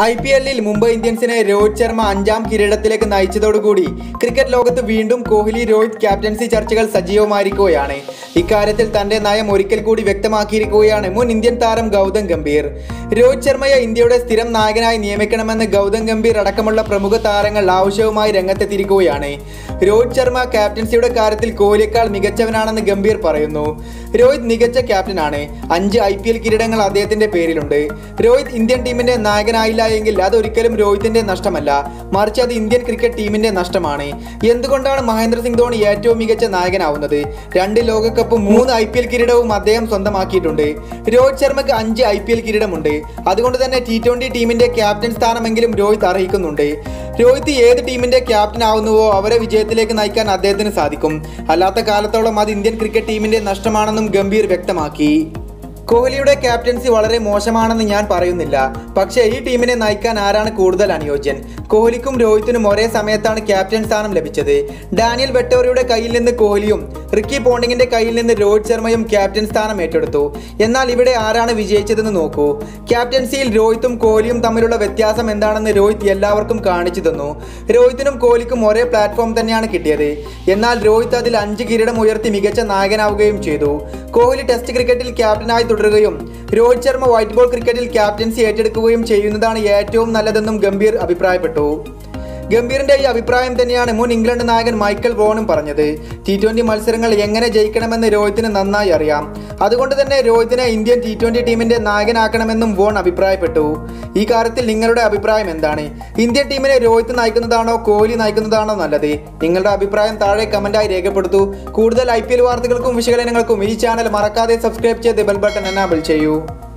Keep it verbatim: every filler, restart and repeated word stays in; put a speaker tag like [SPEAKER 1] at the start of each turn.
[SPEAKER 1] I P എല്ലിൽ മുംബൈ ഇന്ത്യൻസിനെ രോഹിത് ശർമ്മ അഞ്ചാം കിരീടത്തിലേക്ക് നയിച്ചതോടുകൂടി ക്രിക്കറ്റ് ലോകത്ത് വീണ്ടും കോഹ്ലി രോഹിത് ക്യാപ്റ്റൻസി ചർച്ചകൾ സജീവമായിരിക്കുകയാണ്. ഇക്കാര്യത്തിൽ തന്റെ നയം ഒരിക്കൽ കൂടി വ്യക്തമാക്കിയിരിക്കുകയാണ് മുൻ ഇന്ത്യൻ താരം ഗൗതം ഗംഭീർ. രോഹിത് ശർമ്മയെ ഇന്ത്യയുടെ സ്ഥിരം നായകനായി നിയമിക്കണമെന്ന് ഗൗതം ഗംഭീർ അടക്കമുള്ള പ്രമുഖ താരങ്ങൾ ആവശ്യവുമായി രംഗത്തെത്തിയിരിക്കുകയാണ്. രോഹിത് ശർമ്മ ക്യാപ്റ്റൻസിയുടെ കാര്യത്തിൽ കോഹ്ലിയേക്കാൾ മികച്ചവനാണെന്ന് ഗംഭീർ പറയുന്നു. രോഹിത് മികച്ച ക്യാപ്റ്റനാണ്. അഞ്ച് ഐ പി എൽ കിരീടങ്ങൾ അദ്ദേഹത്തിന്റെ പേരിലുണ്ട്. രോഹിത് ഇന്ത്യൻ ടീമിന്റെ നായകനായില്ല എങ്കിൽ അതൊരിക്കലും രോഹിത്തിന്റെ നഷ്ടമല്ല, മറിച്ച് അത് ഇന്ത്യൻ ക്രിക്കറ്റ് ടീമിന്റെ നഷ്ടമാണ്. എന്തുകൊണ്ടാണ് മഹേന്ദ്ര സിംഗ് ധോണി ഏറ്റവും മികച്ച നായകനാവുന്നത്? രണ്ട് ലോകകപ്പും മൂന്ന് ഐ പി എൽ കിരീടവും അദ്ദേഹം സ്വന്തമാക്കിയിട്ടുണ്ട്. രോഹിത് ശർമ്മക്ക് അഞ്ച് ഐ പി എൽ കിരീടമുണ്ട്. അതുകൊണ്ട് തന്നെ ടി ട്വന്റി ടീമിന്റെ ക്യാപ്റ്റൻ സ്ഥാനമെങ്കിലും രോഹിത് അർഹിക്കുന്നുണ്ട്. രോഹിത് ഏത് ടീമിന്റെ ക്യാപ്റ്റൻ ആവുന്നുവോ അവരെ വിജയത്തിലേക്ക് നയിക്കാൻ അദ്ദേഹത്തിന് സാധിക്കും. അല്ലാത്ത കാലത്തോളം അത് ഇന്ത്യൻ ക്രിക്കറ്റ് ടീമിന്റെ നഷ്ടമാണെന്നും ഗംഭീർ വ്യക്തമാക്കി. കോഹ്ലിയുടെ ക്യാപ്റ്റൻസി വളരെ മോശമാണെന്ന് ഞാൻ പറയുന്നില്ല, പക്ഷേ ഈ ടീമിനെ നയിക്കാൻ ആരാണ് കൂടുതൽ അനുയോജ്യൻ? കോഹ്ലിക്കും രോഹിത്തിനും ഒരേ സമയത്താണ് ക്യാപ്റ്റൻ സ്ഥാനം ലഭിച്ചത്. ഡാനിയൽ വെട്ടോറിയുടെ കയ്യിൽ നിന്ന് കോഹ്ലിയും റിക്കി പോണ്ടിങ്ങിന്റെ കയ്യിൽ നിന്ന് രോഹിത് ശർമ്മയും ക്യാപ്റ്റൻ സ്ഥാനം ഏറ്റെടുത്തു. എന്നാൽ ഇവിടെ ആരാണ് വിജയിച്ചതെന്ന് നോക്കൂ. ക്യാപ്റ്റൻസിയിൽ രോഹിത്തും കോഹ്ലിയും തമ്മിലുള്ള വ്യത്യാസം എന്താണെന്ന് രോഹിത് എല്ലാവർക്കും കാണിച്ചു തന്നു. രോഹിത്തിനും കോഹ്ലിക്കും ഒരേ പ്ലാറ്റ്ഫോം തന്നെയാണ് കിട്ടിയത്. എന്നാൽ രോഹിത് അതിൽ അഞ്ച് കിരീടം ഉയർത്തി മികച്ച നായകനാവുകയും ചെയ്തു. കോഹ്ലി ടെസ്റ്റ് ക്രിക്കറ്റിൽ ക്യാപ്റ്റനായി തുടരുകയും രോഹിത് ശർമ്മ വൈറ്റ് ബോൾ ക്രിക്കറ്റിൽ ക്യാപ്റ്റൻസി ഏറ്റെടുക്കുകയും ചെയ്യുന്നതാണ് ഏറ്റവും നല്ലതെന്നും ഗംഭീർ അഭിപ്രായപ്പെട്ടു. ഗംഭീറിന്റെ ഈ അഭിപ്രായം തന്നെയാണ് മുൻ ഇംഗ്ലണ്ട് നായകൻ മൈക്കൽ വോണും പറഞ്ഞത്. ടി ട്വന്റി മത്സരങ്ങൾ എങ്ങനെ ജയിക്കണമെന്ന് രോഹിത്തിന് നന്നായി അറിയാം. അതുകൊണ്ട് തന്നെ രോഹിത്തിനെ ഇന്ത്യൻ ടി ട്വന്റി ടീമിന്റെ നായകനാക്കണമെന്നും വോൺ അഭിപ്രായപ്പെട്ടു. ഈ കാര്യത്തിൽ നിങ്ങളുടെ അഭിപ്രായം എന്താണ്? ഇന്ത്യൻ ടീമിനെ രോഹിത് നയിക്കുന്നതാണോ കോഹ്ലി നയിക്കുന്നതാണോ നല്ലത്? നിങ്ങളുടെ അഭിപ്രായം താഴെ കമന്റായി രേഖപ്പെടുത്തൂ. കൂടുതൽ ഐ പി എൽ വാർത്തകൾക്കും വിശകലനങ്ങൾക്കും ഈ ചാനൽ മറക്കാതെ സബ്സ്ക്രൈബ് ചെയ്ത് ബെൽ ബട്ടൺ എനാബിൾ ചെയ്യൂ.